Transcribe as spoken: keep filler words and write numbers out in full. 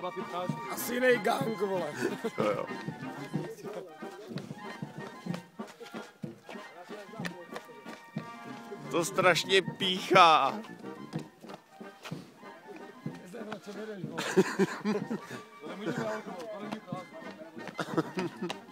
Asi jiný gang, vole. Jo, jo. To strašně píchá. Co vědeš, vole.